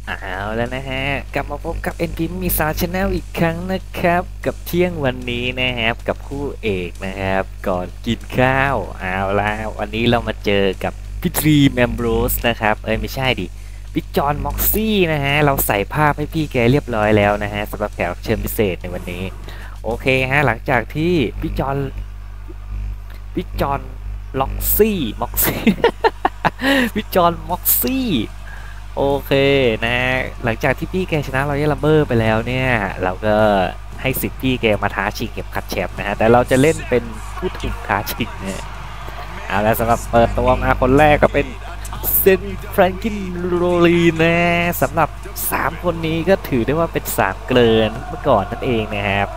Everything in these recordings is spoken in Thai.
เอาแล้วนะฮะกลับมาพบกับ NP มีสาชาแนลอีกครั้งนะครับกับเที่ยงวันนี้นะครับกับคู่เอกนะครับก่อนกินข้าวเอาแล้ววันนี้เรามาเจอกับพี่ทรีแมมโบรสนะครับไม่ใช่ดิพี่จอห์นม็อกซี่นะฮะเราใส่ภาพให้พี่แกเรียบร้อยแล้วนะฮะสำหรับแขกรับเชิญพิเศษในวันนี้โอเคฮะหลังจากที่พี่จอห์นล็อกซี่ม็อกซี่ พี่จอห์นม็อกซี่โอเคนะหลังจากที่พี่แกชนะรอยัลลัมเบอร์ไปแล้วเนี่ยเราก็ให้สิทธิ์พี่แกมาท้าชิงเข็มขัดแชมป์นะฮะแต่เราจะเล่นเป็นผู้ถูกท้าชิงเนี่ยเอาละสำหรับเปิดตัวมาคนแรกก็เป็นเซนแฟรงกินโรลีนะสำหรับ3คนนี้ก็ถือได้ว่าเป็น3เกลือนเมื่อก่อนนั่นเองนะครับ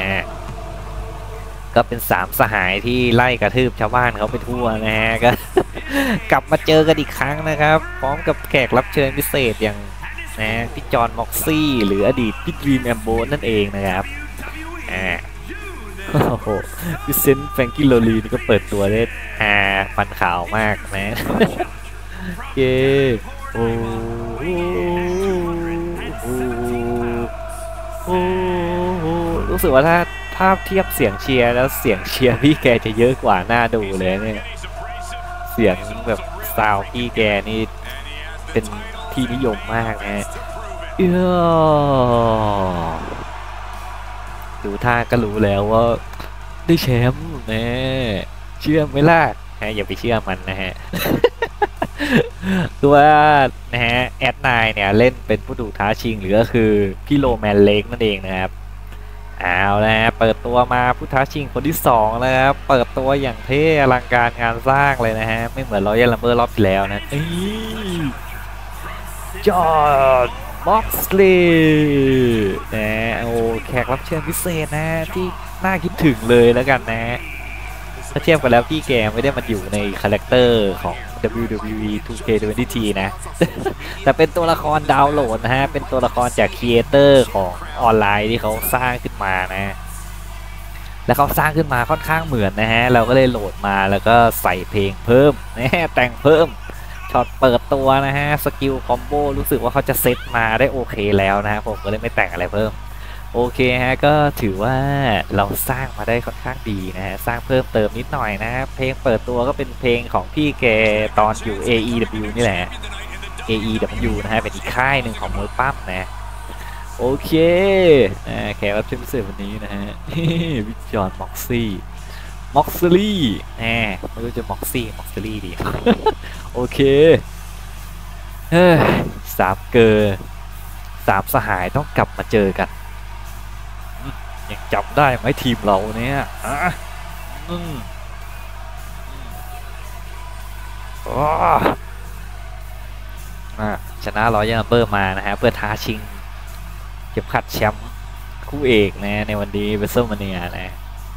ก็เป็น3สหายที่ไล่กระทืบชาวบ้านเขาไปทั่วนะฮะก็ กลับมาเจอกันอีกครั้งนะครับพร้อมกับแขกรับเชิญพิเศษอย่างนะพี่จอห์นม็อกซี่หรืออดีตพี่ดรีมแอมโบนั่นเองนะครับโอ้โหพี่เซนต์แฟรงกี้โรลีนี่ก็เปิดตัวได้ฟันขาวมากนะเย้โอ้โหรู้สึกว่าถ้าภาพเทียบเสียงเชียร์แล้วเสียงเชียร์พี่แกจะเยอะกว่าหน้าดูเลยเนี่ยเสียงแบบซาวพี่แกนี่เป็นที่นิยมมากนะดูท่าก็รู้แล้วว่าได้แชมป์นะเชื่อไหมล่ะอย่าไปเชื่อมันนะฮะ ตัวนะฮะแอดไนเนี่ยเล่นเป็นผู้ถูกท้าชิงหรือก็คือพี่โรแมนเล็กนั่นเองนะครับเอาละเปิดตัวมาผู้ท้าชิงคนที่2นะครับเปิดตัวอย่างเท่อลังการงานสร้างเลยนะฮะไม่เหมือนรอยัลลัมเบอร์รอบที่แล้วนะจอห์นม็อกซ์ลีย์นะโอ้แขกรับเชิญพิเศษนะที่น่าคิดถึงเลยแล้วกันนะถ้าเทียบกันแล้วพี่แกไม่ได้มาอยู่ในคาแรคเตอร์ของ WWE 2K20 นะ แต่เป็นตัวละครดาวน์โหลดนะฮะเป็นตัวละครจากครีเอเตอร์ของออนไลน์ที่เขาสร้างขึ้นมานะแล้วเขาสร้างขึ้นมาค่อนข้างเหมือนนะฮะเราก็เลยโหลดมาแล้วก็ใส่เพลงเพิ่มนะแต่งเพิ่มช็อตเปิดตัวนะฮะสกิลคอมโบรู้สึกว่าเขาจะเซตมาได้โอเคแล้วนะผมก็เลยไม่แต่งอะไรเพิ่มโอเคฮะก็ถือว่าเราสร้างมาได้ค่อนข้างดีนะฮะสร้างเพิ่มเติมนิดหน่อยนะเพลงเปิดตัวก็เป็นเพลงของพี่แกตอนอยู่ AEW นี่แหละ AEW นะฮะเป็นอีกค่ายหนึ่งของมวยปั้มนะโอเคแขกรับเชิญพิเศษวันนี้นะฮะวิจอห์นม็อกซี่ไม่รู้จะม็อกซี่ดี โอเค3เกอร์3สหายต้องกลับมาเจอกันยังจำได้ไหมทีมเราเนี่ยชนะรอยัลลัมเบอร์มานะฮะเพื่อท้าชิงเข็มขัดแชมป์คู่เอกนะในวันนี้เวสเซอร์มาเนียนะ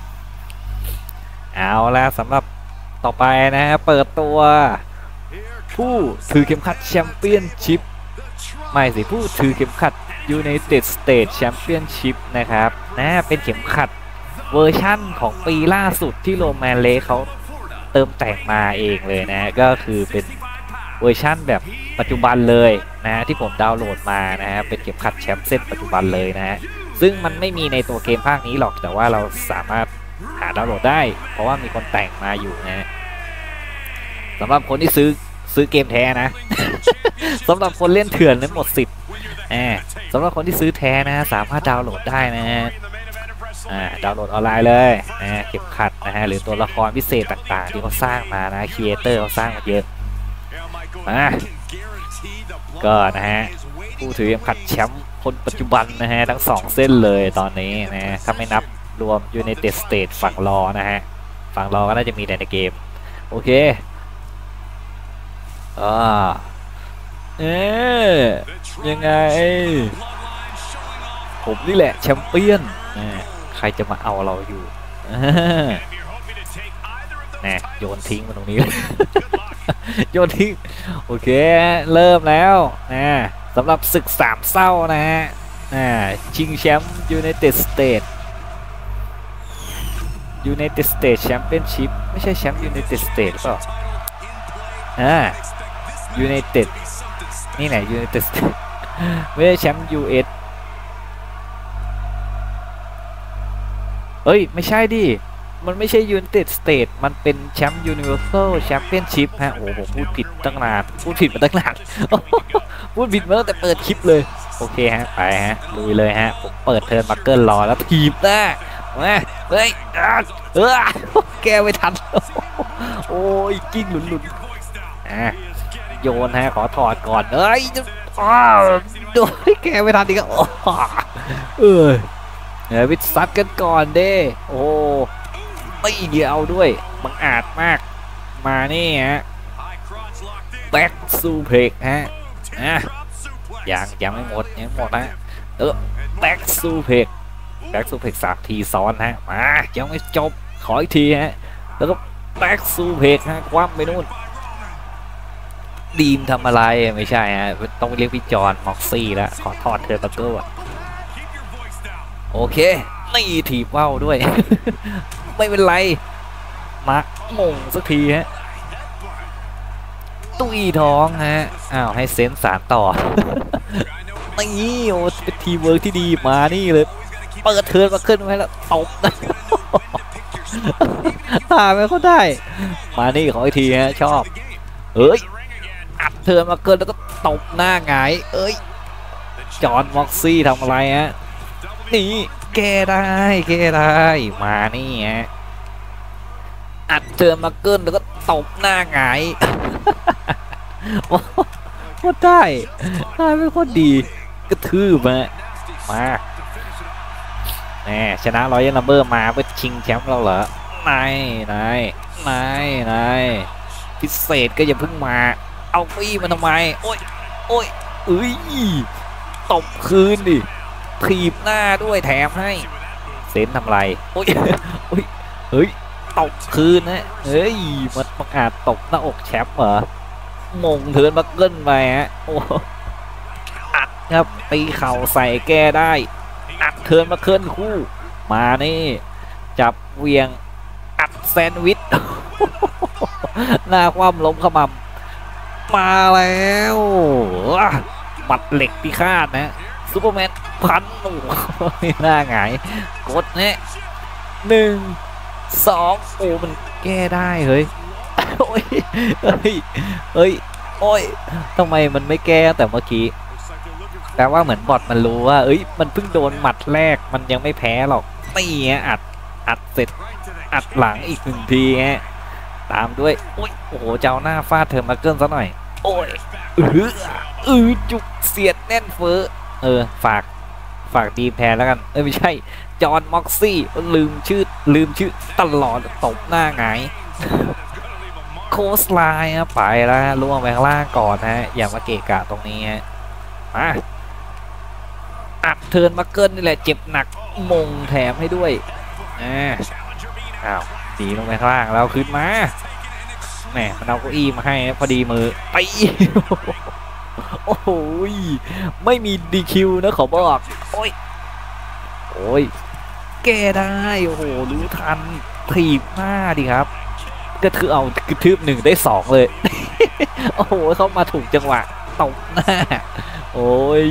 เอาละสำหรับต่อไปนะฮะเปิดตัวผู้ถือเข็มขัดแชมเปี้ยนชิพไม่สิผู้ถือเข็มขัด United States Championship นะครับเป็นเข็มขัดเวอร์ชั่นของปีล่าสุดที่โรแมนเลกเขาเติมแต่งมาเองเลยนะก็คือเป็นเวอร์ชั่นแบบปัจจุบันเลยนะที่ผมดาวน์โหลดมานะฮะเป็นเข็มขัดแชมป์เส้นปัจจุบันเลยนะฮะซึ่งมันไม่มีในตัวเกมภาคนี้หรอกแต่ว่าเราสามารถหาดาวน์โหลดได้เพราะว่ามีคนแต่งมาอยู่นะสำหรับคนที่ซื้อเกมแท้นะ สำหรับคนเล่นเถื่อนนั้นหมดสิทธิ์สำหรับคนที่ซื้อแท้นะสามารถดาวน์โหลดได้นะดาวน์โหลดออนไลน์เลยเข็มขัดนะฮะหรือตัวละครพิเศษต่างๆที่เขาสร้างมานะครีเอเตอร์เขาสร้างมาเยอะก็นะฮะผู้ถือเข็มขัดแชมป์คนปัจจุบันนะฮะทั้ง2เส้นเลยตอนนี้นะถ้าไม่นับรวม United States ฝั่งรอนะฮะฝั่งรอก็น่าจะมีในเกมโอเคยังไงผมนี่แหละแชมเปี้ยนใครจะมาเอาเราอยู่โยนทิ้งมาตรงนี้ โยนทิ้งโอเคเริ่มแล้วสำหรับศึก3เศร้านะฮะชิงแชมป์ United States Championship ไม่ใช่แชมป์ United States หรือเปล่าUnited นี่ไหน United States ไม่ใช่แชมป์ US เอ้ยไม่ใช่ดิมันไม่ใช่ United States มันเป็นแชมป์ Universal Championship ฮะโอ้โหผมพูดผิดตั้งนานพูดผิดมาตั้งนาน พูดผิดมาตั้งแต่เปิดคลิปเลยโอเคฮะไปฮะลุยเลยฮะผมเปิดเทิร์นบัคเกิลรอแล้วทีบหน้ามาเฮ้ยแกไม่ทันโอ้ยกิ้งหลุนโยนฮะขอถอดก่อนเอ้ยโดนแกไม่ทันดีก็เดี๋ยววิซัดกันก่อนเด้โอ้ไม่เดียวด้วยบังอาจมากมานี่ฮะแบ็กซูเพกฮะยังไม่หมดยังหมดฮะแบ็กซูเพก3 ทีซ้อนฮะมายังไม่จบขออีกทีฮะแล้วก็แบ็กซูเพกฮะคว่ำไปนู่นดีมทำอะไรไม่ใช่ฮะต้องเรียกพี่จอนม็อกซี่แล้วขอทอดเธอตะเกียบโอเคนี่ถีบว่าวด้วย ไม่เป็นไรมาร์กมงสักทีฮะตุ้ยท้องฮะอ้าวให้เซนสารต่อ นี่โอ้เป็นทีมเวิร์กที่ดีมานี่เลยเปิดเทิร์นมาขึ้นไว้แล้วตบนะหาไม่เขาได้มานี่ขออีกทีฮะชอบเอ้ยอัดเทิร์นมาเกินแล้วก็ตบหน้าหงายเอ้ยจอห์นม็อกซี่ทำอะไรฮะนี่แก้ได้มานี่ฮะอัดเทิร์นมาเกินแล้วก็ตบหน้าหงายโคตรได้ไม่โคตรดีกระทืบมาแหมชนะรอยัลลัมเบอร์มาเพื่อชิงแชมป์เราเหรอนายพิเศษก็อย่าเพิ่งมาเอาปี้มันทำไมโอ้ยเอ้ยตบคืนดิถีบหน้าด้วยแถมให้เซนทำไรโอ้ยเฮ้ยตบคืนนะเฮ้ยมันประกาศตบหน้าอกแชมป์เหรอมงเทิร์นบัคเกิลไปฮะโอ้อัดครับตีเข่าใส่แก้ได้อัดเทิร์นบัคเกิลคู่มานี่จับเวียงอัดแซนด์วิช หน้าคว่ำล้มขมำมาแล้วหมัดเหล็กพิฆาตนะซูเปอร์แมนพันหนูหน้าหงายกดเนี่ย1 2โอ้มันแก้ได้เฮ้ยโอ้ยทำไมมันไม่แก้แต่เมื่อกี้แต่ว่าเหมือนบอทมันรู้ว่ามันเพิ่งโดนหมัดแรกมันยังไม่แพ้หรอกตีฮะอัดเสร็จอัดหลังอีก1 ทีฮะตามด้วยโอ้โหเจ้าหน้าฟาดเธอมาเกินซะหน่อยโอ้ยจุกเสียดแน่นเฟ้อฝากดีแพนแล้วกันไม่ใช่จอห์นม็อกซี่ลืมชื่อตลอดตบหน้าหงายโคสไลน์ไปแล้วล่วงไปข้างล่างก่อนฮะอย่ามาเกะกะตรงนี้ฮะมาอัดเทิร์นมาเกินนี่แหละเจ็บหนักมงแถมให้ด้วยอ้าวหนีลงไปข้างล่างแล้วขึ้นมาแหมมันเอาเก้าอี้มาให้พอดีมือไปโอ้โหไม่มีดีคิวนะขอบอกโอ้ยแก้ได้โอ้โหรู้ทันถีบหน้าดิครับก็คือเอากระทืบ1 ได้ 2เลย โอ้โหเขามาถูกจังหวะตบหน้าโอ้ย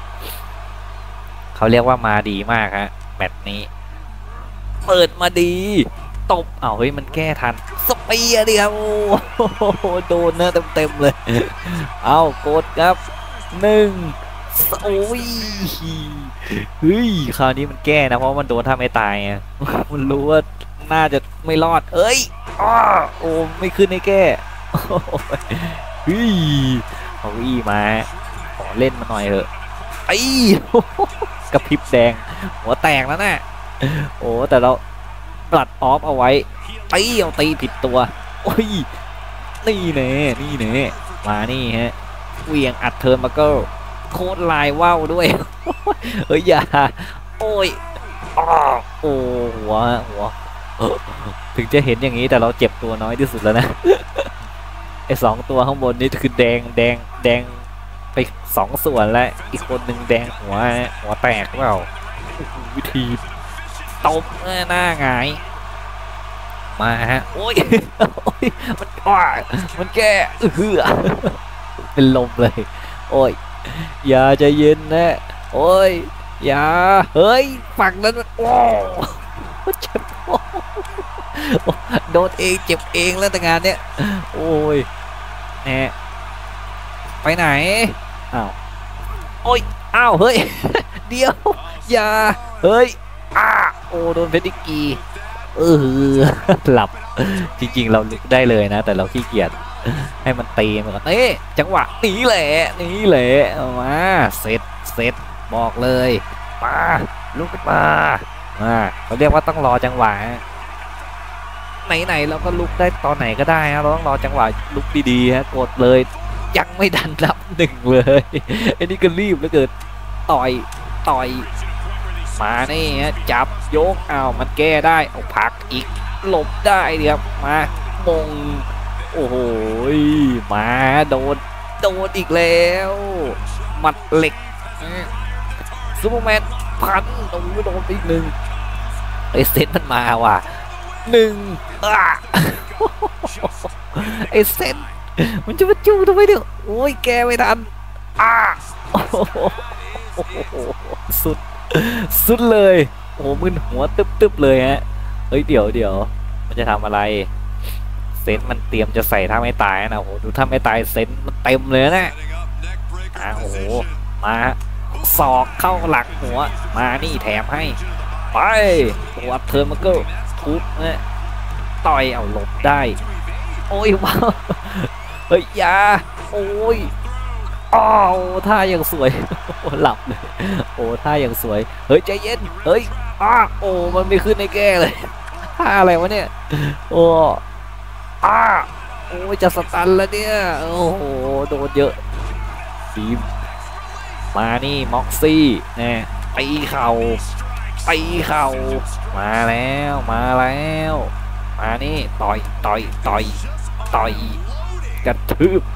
เขาเรียกว่ามาดีมากฮะแมตช์นี้เปิดมาดีตบเฮ้ยมันแก้ทันสเปียร์ดิครับโอ้โหโดนนะเต็มเลยเอากดครับ1โอ้ยเฮ้ยคราวนี้มันแก้นะเพราะมันโดนถ้าไม่ตายไงมันรู้ว่าน่าจะไม่รอดโอ้ไม่ขึ้นให้แก้เฮ้ยเอามาขอเล่นมาหน่อยเถอะกระพริบแดงหัวแตกแล้วนะโอ้แต่เราปลัดออฟเอาไว้ตีผิดตัวโอ้ยนี่เน่มานี่ฮะเวียงอัดเทิร์นมาเกิลโคตรลายว่าวด้วยอย่าโอ้ยหัวถึงจะเห็นอย่างนี้แต่เราเจ็บตัวน้อยที่สุดแล้วนะไอ้2 ตัวข้างบนนี่คือแดงไป2 ส่วนแล้วอีกคนหนึ่งแดงหัวแตกเปล่าวิธีตบหน้าหงายมาฮะโอ้ยมันแก้เป็นลมเลยโอ้ยอย่าใจเย็นนะโอ้ยอย่าเฮ้ยฝั่งนั้นโอ้เจ็บโดนเองเจ็บเองแล้วแต่งานเนี้ยโอ้ยแน่ไปไหนอ้าวโอ้ยอ้าวเฮ้ยเดี๋ยวอย่าเฮ้ยโอ้โดนเพชรดิกีหลับจริงๆเราลึกได้เลยนะแต่เราขี้เกียจให้มันตีมันก่อนนี่จังหวะนี้แหละเอามาเสร็จบอกเลยมาลุกขึ้นมาเขาเรียกว่าต้องรอจังหวะไหนเราก็ลุกได้ตอนไหนก็ได้นะเราต้องรอจังหวะลุกดีๆฮะกดเลยยังไม่ดันนับหนึ่งเลยไอ้นี่ก็รีบแล้วเกิดต่อยมานี่ฮะจับยกมันแก้ได้เอาพักอีกหลบได้เดี๋ยวมามงโอ้โหมาโดนอีกแล้วหมัดเหล็กซูเปอร์แมนพันโดนอีกหนึ่งไอเซนมันมาว่ะหนึ่งไอเซนมันจะมาจูทำไมเนี่ยโอ้ยแกไม่ทันสุดเลยโอ้มึนหัวตึบเลยฮะเฮ้ยเดี๋ยวมันจะทำอะไรเซนมันเตรียมจะใส่ท่าไม่ตายนะโอ้โหดูท่าไม่ตายเซนมันเต็มเลยนะโอ้โหมาศอกเข้าหลังหัวมานี่แถมให้ไปตัวเทิร์นมันก็ทุบนะต่อยเอาหลบได้โอ้ยว้าวเฮ้ยยาโอ้ยท่ายังสวยหลับเลยโอ้ท่ายังสวยเฮ้ยใจเย็นเฮ้ยโอ้มันไม่ขึ้นในแก้เลยท่าอะไรวะเนี่ยโอ้ยจะสตันแล้วเนี่ยโอ้โหโดนเยอะทีมมานี่ม็อกซี่เนี่ยตีเข่ามาแล้วมานี่ต่อยกระทืบ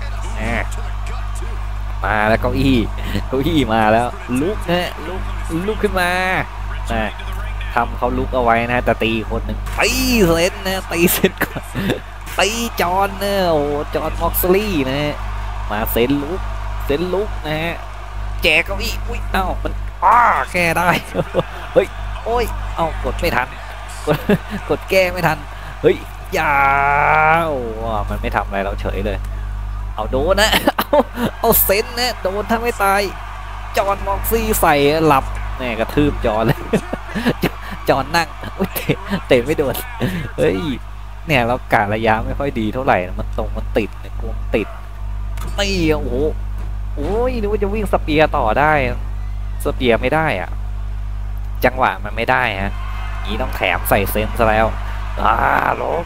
มาแล้วเก้าอี้มาแล้วลุกนะลุกขึ้นมาทำเขาลุกเอาไว้นะแต่ตีคนหนึ่งตีเซนก่อนตีจอนนะโอ้จอนม็อกซลี่นะมาเซนลุกนะฮะแจกเก้าอี้อุ้ยมันแก้ได้เฮ้ยโอ้ยกดไม่ทันกดแก้ไม่ทันเฮ้ยยาวมันไม่ทำอะไรเราเฉยเลยเอาโดนนะเอาเซนนะโดนถ้าไม่ตายจอนม็อกซี่ใส่หลับแน่กระทืบจอนเลยจอนนั่งเตะไม่โดนเฮ้ยเนี่ยเรากะระยะไม่ค่อยดีเท่าไหร่มันติดเนี่ยกลัวมันติดไม่โอ้ยนึกว่าจะวิ่งสเปียร์ต่อได้สเปียร์ไม่ได้จังหวะมันไม่ได้ฮะนี้ต้องแถมใส่เซนซะแล้วลก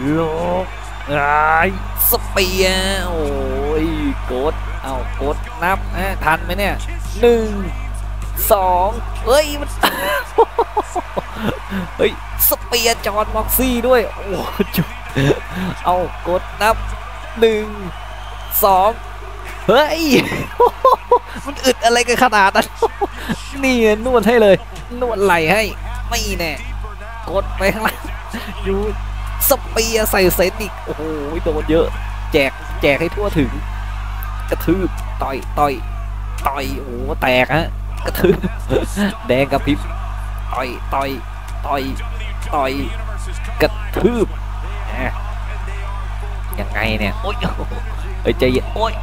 สเปียร์โอ้ยกดนับทันไหมเนี่ย1 2เฮ้ยมันเฮ้ยสเปียร์จอนม็อกซี่ด้วยโอ้จุกดนับ1 2เฮ้ยมันอึดอะไรกันขนาดนั้นนี่นวดให้เลยนวดไหล่ให้ไม่แน่กดไปข้างล่างอยู่สเปียร์ใส่เซนอีกโอ้โหโดนเยอะแจกให้ทั่วถึงกระทืบต่อยโอ้แตกฮะกระทืบแดงกระพริบต่อยกระทืบยังไงเนี่ยโอ้ยใจเย็นโอ้ย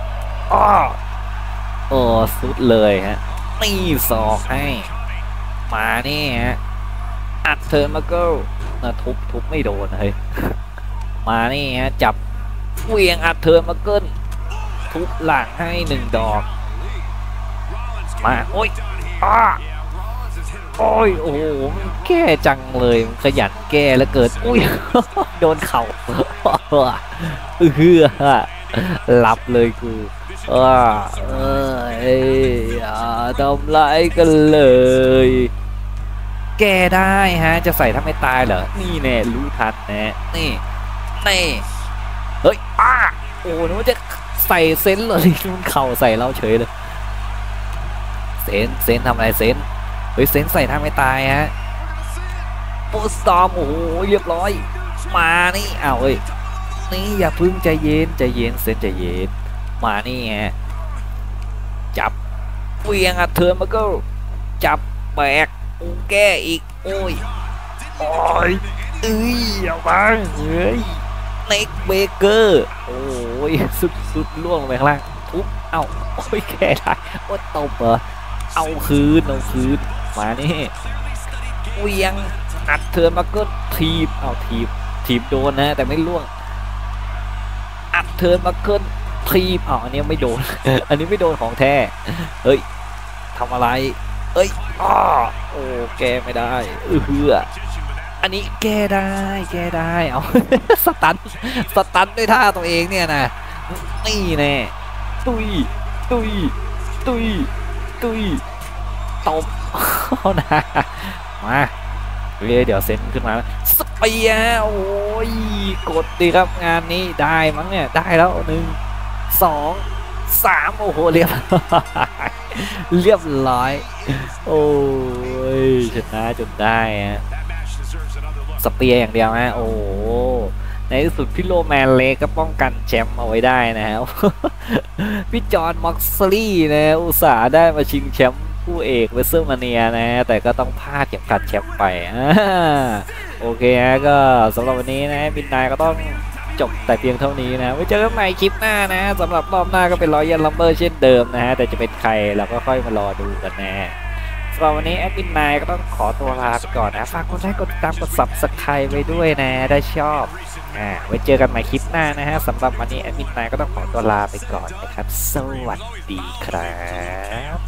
สุดเลยฮะนี่ศอกให้มานี่ฮะอัดเทิร์นมาเกิลทุบไม่โดนเลยมานี่ฮะจับเวียงอัดเทิร์นมาเกิลทุบหลังให้1 ดอกมาโอ้ยโอ้โหแก้จังเลยขยันแก้แล้วเกิดอุ้ยโดนเข่าหลับเลยกูทำไรกันเลยแก้ได้ฮะจะใส่ถ้าไม่ตายเหรอนี่แน่รู้ทันแน่นี่เฮ้ยโอ้นึกว่าจะใส่เซนเลยมันเข่าใส่เราเฉยเลยเซนทำอะไรเซนเฮ้ยเซนใส่ถ้าไม่ตายฮะโอ้สตอมโอ้โหเรียบร้อยมานี่เอ้ยนี่อย่าพึ่งใจเย็นเซนใจเย็นมานี่ฮะจับเวียงเทิร์นมาก็จับแบกแก้อีกโอ้ยโอ้ยเอาบ้างเฮ้ยเน็กเบเกอร์โอ้ยสุดล่วงลงไปข้างล่างทุบเอ้าโอ้ยแก้ได้โอ้ยตบเหรอเอาคืนมานี่เวียงอัดเทิร์นมาก็ทีบเอาทีบโดนนะแต่ไม่ล่วงอัดเทิร์นมาก็ทีบอันนี้ไม่โดน อันนี้ไม่โดนของแท้เฮ้ยทำอะไรเอ้ยโอ้แกไม่ได้อันนี้แก้ได้เอา สตันด้วยท่าตัวเองเนี่ยนะนี่แน่ตุยตบเอานะมาเดี๋ยวเซ็นขึ้นมาสเปียโอ้ยกดดีครับงานนี้ได้มั้งเนี่ยได้แล้ว1 2 3โอ้โหเรียบร้อยโอ้ยชนะจนได้ฮะสเปียอย่างเดียวฮะโอ้ในที่สุดพี่โรแมนเล็กก็ป้องกันแชมป์เอาไว้ได้นะครับ พี่จอห์นม็อกซลี่นะอุตส่าห์ได้มาชิงแชมป์คู่เอกเวสเซอร์มาเนียนะแต่ก็ต้องพลาดเข็มขัดแชมป์ไปโอเคฮะก็สำหรับวันนี้นะมินนายก็ต้องจบแต่เพียงเท่านี้นะไว้เจอกันใหม่คลิปหน้านะสำหรับรอบหน้าก็เป็นรอยัลลัมเบอร์เช่นเดิมนะฮะแต่จะเป็นใครเราก็ค่อยมารอดูกันนะสำหรับวันนี้แอดมินนายก็ต้องขอตัวลาไปก่อนนะฝากกดไลค์กดติดตามกด Subscribe ไว้ด้วยนะได้ชอบไว้เจอกันใหม่คลิปหน้านะฮะสำหรับวันนี้แอดมินนายก็ต้องขอตัวลาไปก่อนนะครับสวัสดีครับ